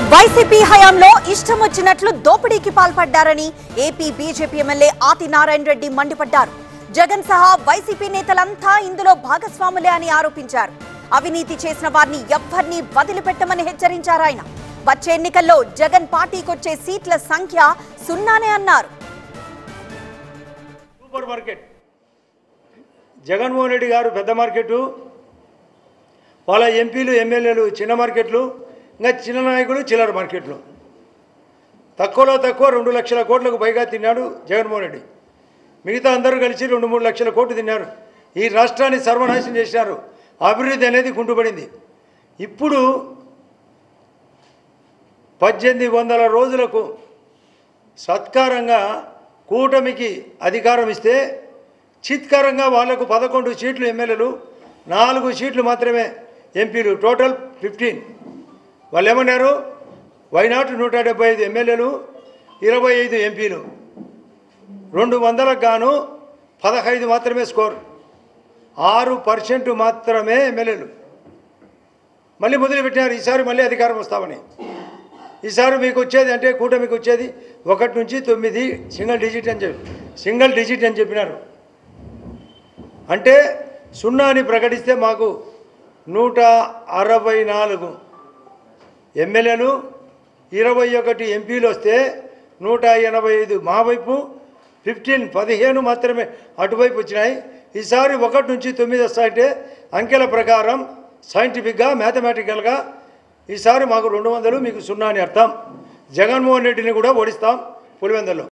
YCP హయాంలో ఇష్టం వచ్చినట్లు దోపిడీకి పాల్పడ్డారని AP BJP MLA Adinarayana Reddy మండిపడ్డారు. జగన్ సహా వైసీపీ నేతలంతా ఇందులో భాగస్వాములే అని ఆరోపించారు. అవినీతి చేసిన వారిని ఎవ్వరినీ వదిలిపెట్టమని హెచ్చరించారు ఆయన. వచ్చే ఎన్నికల్లో జగన్ పార్టీకొచ్చే సీట్ల సంఖ్య సున్నానే అన్నారు. సూపర్ మార్కెట్ జగన్మోహన్ రెడ్డి గారు పెద్ద మార్కెట్, వాళ్ళ ఎంపీలు ఎమ్మెల్యేలు చిన్న మార్కెట్లు, ఇంకా చిన్న నాయకులు చిల్లర మార్కెట్లు. తక్కువలో తక్కువ 2 లక్షల కోట్లకు పైగా తిన్నాడు జగన్మోహన్ రెడ్డి. మిగతా అందరూ కలిసి 2-3 లక్షల కోట్లు తిన్నారు. ఈ రాష్ట్రాన్ని సర్వనాశనం చేశారు. అభివృద్ధి అనేది కుంటుపడింది. ఇప్పుడు 1800 రోజులకు సత్కారంగా కూటమికి అధికారం ఇస్తే చిత్కారంగా వాళ్లకు 11 సీట్లు ఎమ్మెల్యేలు, 4 సీట్లు మాత్రమే ఎంపీలు, టోటల్ 15. వాళ్ళు ఏమన్నారు? వైనాట్ 175 ఎమ్మెల్యేలు, 25 ఎంపీలు, 200కు గాను 15 మాత్రమే స్కోర్, 6% మాత్రమే ఎమ్మెల్యేలు. మళ్ళీ మొదలుపెట్టినారు ఈసారి మళ్ళీ అధికారం వస్తామని. ఈసారి మీకు వచ్చేది అంటే కూటమికి వచ్చేది 1 నుంచి 9 సింగిల్ డిజిట్ అని చెప్పినారు. అంటే సున్నాని ప్రకటిస్తే మాకు 164 ఎమ్మెల్యేలు, 21 ఎంపీలు వస్తే 185 మా వైపు, 15 మాత్రమే అటువైపు వచ్చినాయి. ఈసారి 1 నుంచి 9 వస్తాయంటే అంకెల ప్రకారం సైంటిఫిక్గా మ్యాథమెటికల్గా ఈసారి మాకు 200, మీకు 0 అని అర్థం. జగన్మోహన్ రెడ్డిని కూడా ఓడిస్తాం పులివెందులో.